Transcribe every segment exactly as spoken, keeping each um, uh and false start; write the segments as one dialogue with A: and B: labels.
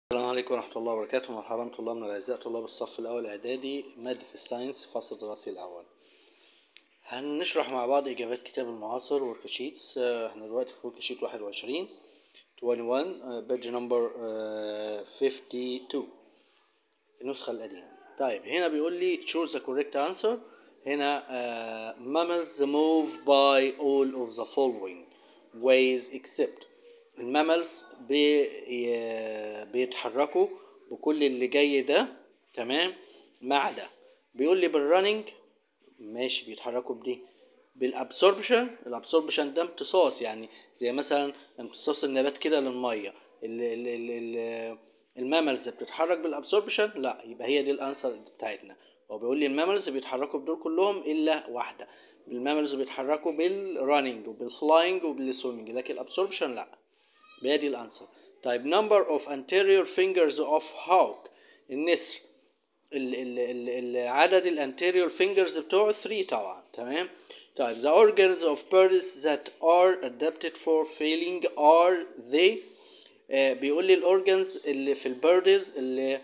A: السلام عليكم ورحمة الله وبركاته. مرحبا طلابنا الأعزاء طلاب الصف الأول إعدادي مادة الساينس فصل الدراسي الأول. هنشرح مع بعض إجابات كتاب المعاصر وركشيتس. احنا دلوقتي في وركشيت واحد وعشرين واحد وعشرين بيج نمبر خمسة وخمسين النسخة القديمة. طيب هنا بيقول لي choose the correct answer. هنا uh, mammals move by all of the following ways except الماملز بي بيتحركوا بكل اللي جاي ده، تمام، ما عدا بيقول لي بالرننج ماشي بيتحركوا بدي، بالابسوربشن الابسوربشن ده امتصاص، يعني زي مثلا امتصاص النبات كده للميه. الماملز بتتحرك بالابسوربشن، لا يبقى هي دي الانسر بتاعتنا. هو بيقول لي الماملز بيتحركوا بدول كلهم الا واحده، الماملز بيتحركوا بالرننج وبالفلاينج وبالسويمنج، لكن الابسوربشن لا. بادي الانسر. طيب number of anterior fingers of hawk النسر، ال ال ال ال عدد الانتيريور fingers بتوعه ثلاثة طبعا، تمام. طيب the organs of birds that are adapted for flying are they. آه بيقول لي الاورجنز اللي في البيردز اللي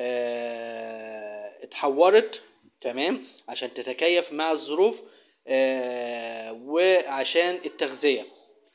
A: آه اتحورت، تمام، عشان تتكيف مع الظروف آه وعشان التغذية.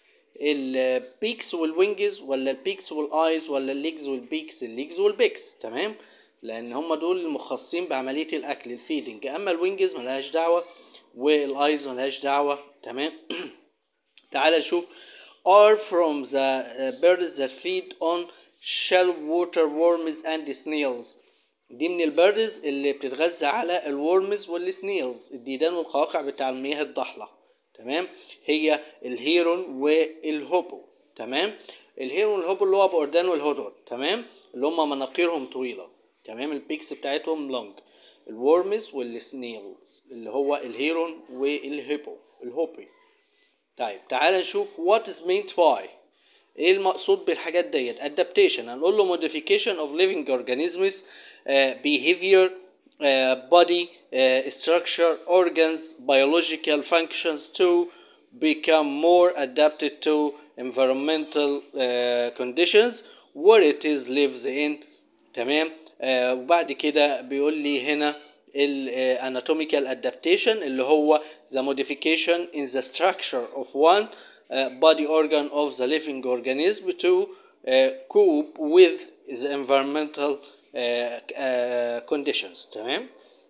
A: البيكس والوينجز ولا البيكس والايز ولا الليجز والبيكس؟ الليجز والبيكس، تمام، لان هم دول المختصين بعمليه الاكل الفيدنج. اما الوينجز ملهاش دعوه والايز ملهاش دعوه، تمام. تعال نشوف are from the birds that feed on shallow water worms and snails. دي من البيردز اللي بتتغذى على الورمز والسنيلز، الديدان والقواقع بتاع المياه الضحله، تمام. هي الهيرون والهوبو، تمام. الهيرون والهوبو اللي هو ابو قردان والهدهد، تمام، اللي هم مناقيرهم طويله، تمام، البيكس بتاعتهم لونج. الورمز والسنيلز اللي هو الهيرون والهيبو الهوبي. طيب تعال نشوف what is meant by، ايه المقصود بالحاجات ديت. adaptation هنقول له modification of living organisms, uh, behavior, uh, body uh, structure, organs, biological functions to become more adapted to environmental uh, conditions where it is lives in، تمام. آه وبعد كده بيقول لي هنا ال anatomical adaptation اللي هو the modification in the structure of one uh, body organ of the living organism to uh, cope with the environmental uh, uh, conditions، تمام.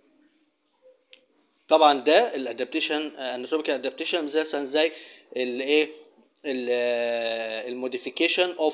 A: طبعا ده الادابتيشن anatomical adaptation مثلا زي الايه الموديفيكيشن اوف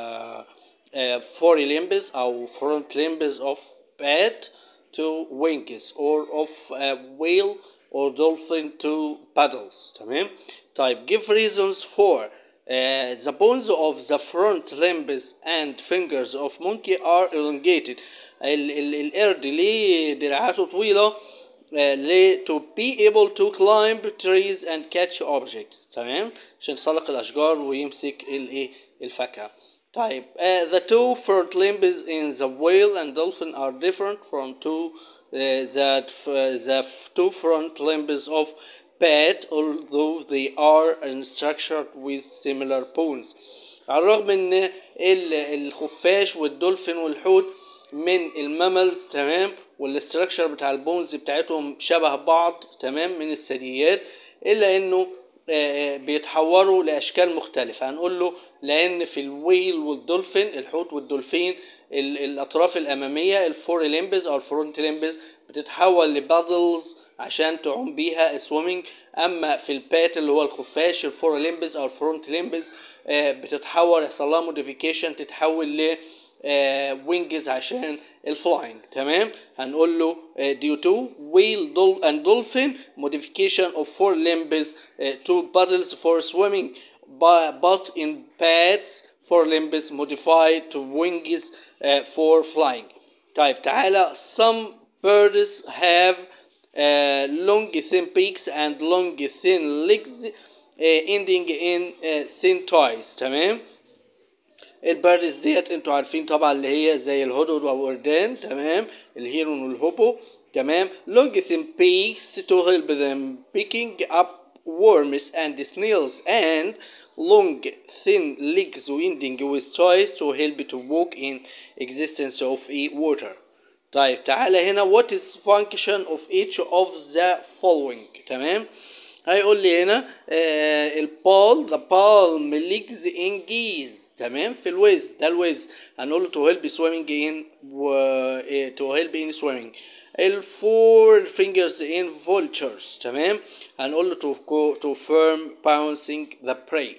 A: fore limbs او front limbs of bat to wings or of uh, whale or dolphin to paddles، تمام. طيب give reasons for uh, the bones of the front limbs and fingers of monkey are elongated. القرد ليه دراعاته طويلة؟ uh, to be able to climb trees and catch objects، تمام، عشان يتسلق الأشجار ويمسك الايه الفاكهة. طيب uh, the two front limbs in the whale and dolphin are different from two uh, that uh, the two front limbs of bat although they are structured with similar bones. على الرغم ان الخفاش والدولفين والحوت من الماملز، تمام، والاستراكشر بتاع البونز بتاعتهم شبه بعض، تمام، من الثدييات، الا انه بيتحوروا لاشكال مختلفه. هنقول له لان في الويل والدولفين الحوت والدولفين الاطراف الاماميه الفور ليمبز او الفرونت ليمبز بتتحول لبادلز عشان تعوم بيها سويمنج. اما في البات اللي هو الخفاش الفور ليمبز او الفرونت ليمبز بتتحول، يحصل لها موديفيكيشن تتحول ل وينجز عشان الفلاينج، تمام. هنقول له due to whale and dolphin modification of four limbs uh, to paddles for swimming but in bats four limbs modified to wings uh, for flying. طيب تعالى some birds have uh, long thin beaks and long thin legs uh, ending in uh, thin toes، تمام. البيردز ديت انتوا عارفين طبعا اللي هي زي الهدهد والوردان، تمام، الهيرون والهوبو، تمام. long thin beaks to help them picking up worms and snails and long thin legs ending with toys to help to walk in existence of a water. طيب تعالى هنا what is function of each of the following. تمام، هيقول لي هنا آه البال the palm legs engage. تمام، في الويز ده الويز هنقول له to help swimming in و to help in swimming. الفور fingers in vultures. تمام، هنقول له to go to firm pouncing the prey.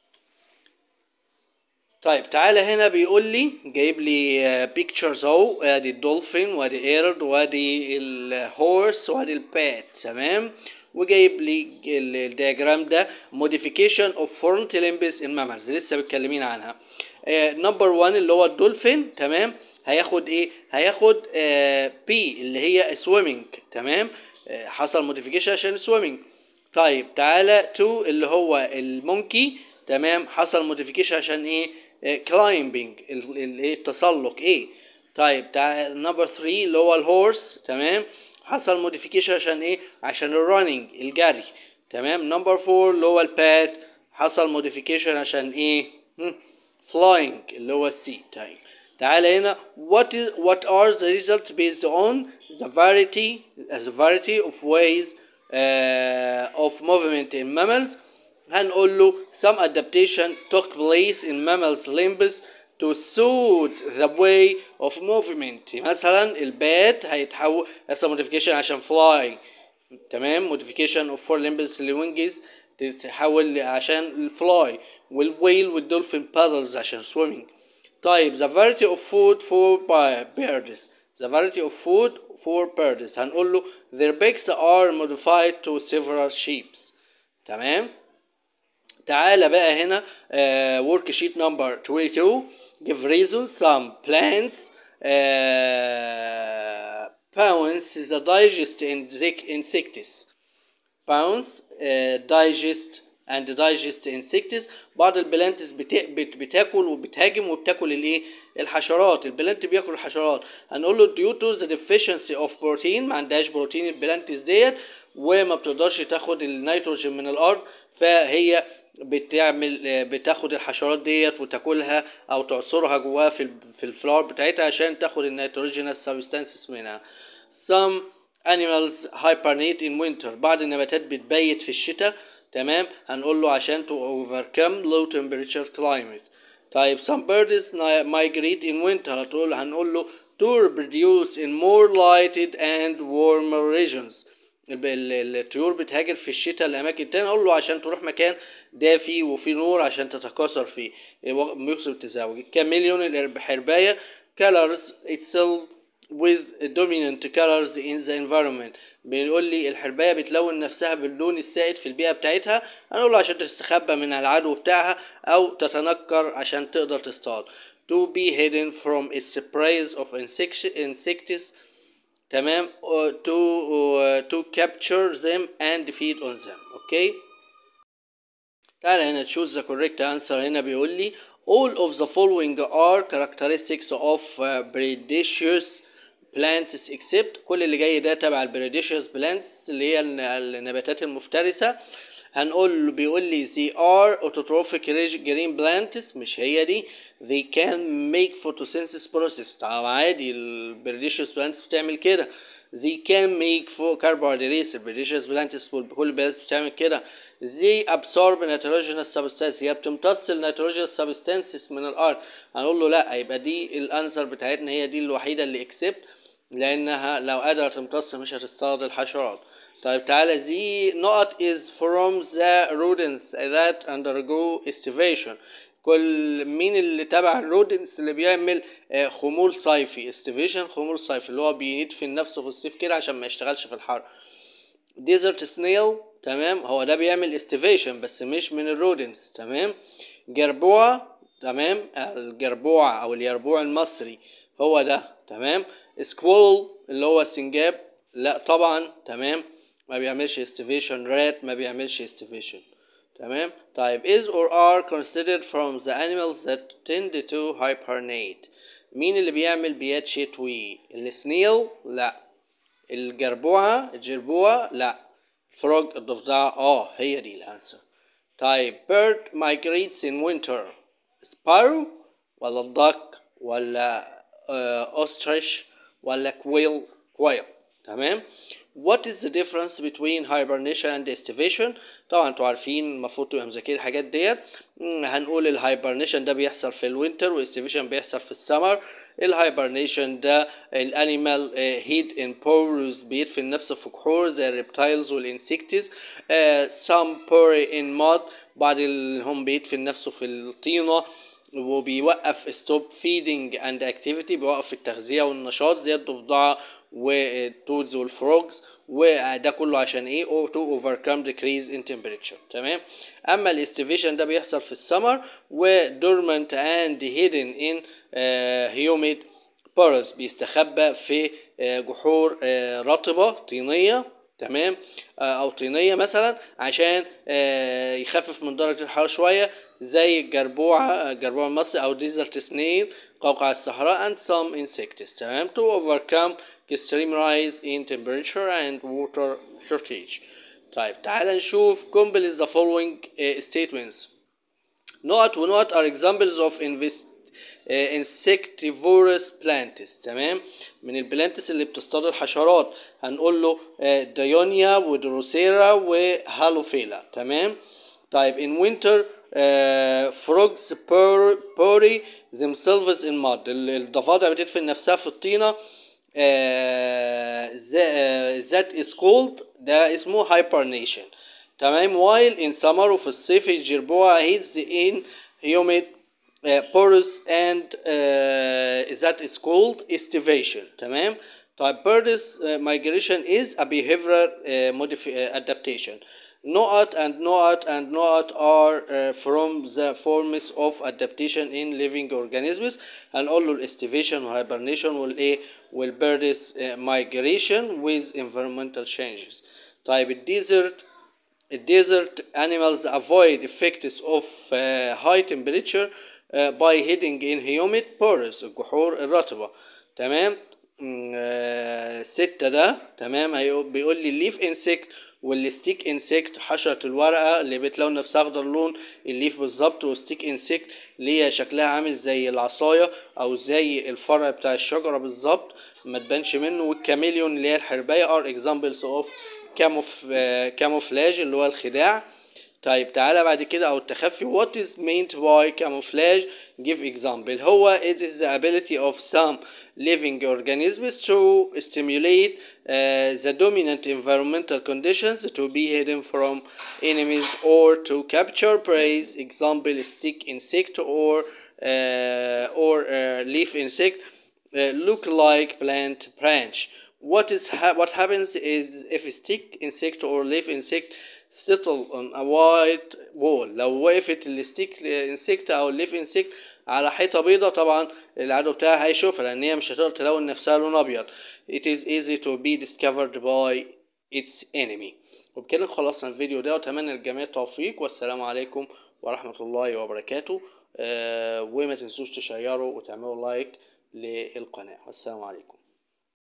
A: طيب تعالى هنا بيقول لي جايب لي بيكتشرز اهو، ادي الدولفين وادي ايرد وادي الهورس وادي البات. تمام، وجايب لي الدياجرام ده modification of front limbs in mammals لسه متكلمين عنها. نمبر واحد اللي هو الدولفين. تمام، هياخد ايه؟ هياخد بي اللي هي swimming. تمام، آه حصل موديفيكيشن عشان swimming. طيب تعالى اتنين اللي هو المونكي. تمام، حصل موديفيكيشن عشان ايه؟ كلايمبينج الايه التسلق ايه. طيب تعالى نمبر تلاتة اللي هو الهورس. تمام، حصل موديفيكيشن عشان ايه؟ عشان الرننج الجري. تمام، نمبر اربعة اللي هو البات حصل موديفيكيشن عشان ايه؟ فلاينج اللي هو السي. طيب تعالى هنا what is what are the results based on the variety the variety of ways uh, of movement in mammals. هنقول له some adaptation took place in mammals limbs to suit the way of movement. مثلا البات هيتحول يحصل modification عشان fly. تمام، modification of four limbs wings تتحول عشان الفلاي، والويل والدولفين paddles عشان swimming. طيب the variety of food for birds the variety of food for birds هنقول له their beaks are modified to several shapes. تمام، تعالى بقى هنا uh, worksheet number twenty-two give reason some plants uh, pounce the digest insects pounce uh, digest and digest insects. بعض البلانتس بتاكل وبتهاجم وبتاكل الايه؟ الحشرات. البلانت بياكل الحشرات. هنقول له due to the deficiency of protein ما عندهاش بروتين البلانتس ديت وما بتقدرش تاخد النيتروجين من الارض، فهي بتعمل بتاخد الحشرات ديت وتاكلها او تعصرها جواها في في الفلاور بتاعتها عشان تاخد النيتروجينس سبستانسز منها. some animals hibernate in winter بعض النباتات بتبيت في الشتاء. تمام، هنقول له عشان to overcome low temperature climate. طيب some birds migrate in winter هتقول هنقول له to reproduce in more lighted and warmer regions. الطيور بتهاجر في الشتاء لأماكن تانية. أقول له عشان تروح مكان دافي وفي نور عشان تتكاثر فيه بيحصل التزاوج. الكاميليون الحرباية colors itself with dominant colors in the environment. بيقول لي الحرباية بتلون نفسها باللون السائد في البيئة بتاعتها. هنقول له عشان تستخبى من العدو بتاعها أو تتنكر عشان تقدر تصطاد. to be hidden from its sprays of insects. تمام، to uh, to capture them and feed on them. اوكي، تعالى هنا choose the correct answer. هنا بيقول لي all of the following are characteristics of uh, predaceous plants except كل اللي جاي ده تبع البريديشيوس plants اللي هي النباتات المفترسة. هنقول بيقول لي they are autotrophic green plants مش هي دي. they can make photosynthesis process طبعا عادي البريديشيوس plants بتعمل كده. they can make carbohydrates البريديشيوس plants كل البلانتس بتعمل كده. they absorb nitrogenous substances هي بتمتص النيتروجينس substances من الارض. هنقول له لا، يبقى دي الانسر بتاعتنا هي دي الوحيده اللي اكسبت لانها لو قادره تمتص مش هتصطاد الحشرات. طيب تعالى زي نقط is from the rodents that undergo estivation. كل مين اللي تبع الرودنتس اللي بيعمل خمول صيفي estivation خمول صيفي اللي هو بيدفن نفسه في الصيف كده عشان ما يشتغلش في الحر. desert snail تمام هو ده بيعمل estivation بس مش من الرودنتس. تمام، جربوع تمام الجربوع او اليربوع المصري هو ده. تمام، squirrel اللي هو السنجاب لا طبعا. تمام، ما بيعملش estivation. rat ما بيعملش estivation. تمام، طيب is or are considered from the animals that tend to hibernate. مين اللي بيعمل بيات شتوي؟ السنيل لا، الجربوعة الجربوعة لا، فروج الضفدع اه هي دي الانسر. طيب bird migrates in winter. sparrow ولا duck ولا uh, ostrich ولا quail quail. تمام. What is the difference between hibernation and estivation؟ طبعا انتوا عارفين المفروض تبقوا مذاكرين الحاجات ديت. هنقول الهايبرنيشن ده بيحصل في الوينتر والاستيفيشن بيحصل في السمر. الهايبرنيشن ده الانيمال هيد ان بورز بيدفن نفسه في كحور زي الريبتايلز والانسكتس. some bury in mud بعض اللي هم بيدفن نفسه في الطينة وبيوقف stop feeding and activity بيوقف التغذية والنشاط زي الضفدعة والتودز والفروجز. وده كله عشان ايه؟ او تو overcome decrease in temperature. تمام. اما الاستيفيشن ده بيحصل في السمر و dormant and hidden in uh, humid burrows بيستخبى في uh, جحور uh, رطبة طينية. تمام. uh, او طينية مثلا عشان uh, يخفف من درجة الحرارة شوية زي الجربوعة الجربوع المصري او desert snail قوقع الصحراء and some insects. تمام. to overcome extreme rise in temperature and water shortage. طيب تعال نشوف complete the following uh, statements. نقط ونقط are examples of invest uh, insectivorous plants. تمام. من البلانتس اللي بتصطاد الحشرات هنقول له uh, دايونيا ودروسيرا وهالوفيلا. تمام. طيب in winter uh, frogs bury themselves in mud. الضفادع بتدفن نفسها في الطينة. that is called ده اسمه hibernation. تمام. while in summer وفي الصيف الجربوع hides in humid uh, pores and uh, that is called estivation. تمام. طيب birds uh, migration is a behavioral uh, modif- uh, adaptation. نقط and نقط and نقط are uh, from the forms of adaptation in living organisms. هنقول له estivation و hibernation والايه والbird's uh, migration with environmental changes. طيب الديزرت الديزرت animals avoid effects of uh, high temperature uh, by hiding in humid pores الجحور الرطبة. تمام. آه ستة ده تمام. بيقول لي الليف انسكت والستيك انسكت حشرة الورقة اللي بتلون نفسها اخضر لون الليف بالظبط والستيك انسكت اللي هي شكلها عامل زي العصاية او زي الفرع بتاع الشجرة بالظبط ما تبانش منه. والكاميليون اللي هي الحرباية are examples of camouflage اللي هو الخداع. طيب تعالى بعد كده او التخفي. what is meant by camouflage؟ give example. هو it is the ability of some living organisms to stimulate uh, the dominant environmental conditions to be hidden from enemies or to capture prey. example stick insect or uh, or uh, leaf insect uh, look like plant branch. what is ha- what happens is if a stick insect or leaf insect settle on a white wall. لو وقفت الستيك انسكت او الليف انسكت على حيطه بيضه طبعا العدو بتاعها هيشوفها لان هي مش هتقدر تلون نفسها لون ابيض. it is easy to be discovered by its enemy. وبكده خلصنا الفيديو ده واتمنى للجميع التوفيق والسلام عليكم ورحمه الله وبركاته. أه وما تنسوش تشيروا وتعملوا لايك للقناه. والسلام عليكم.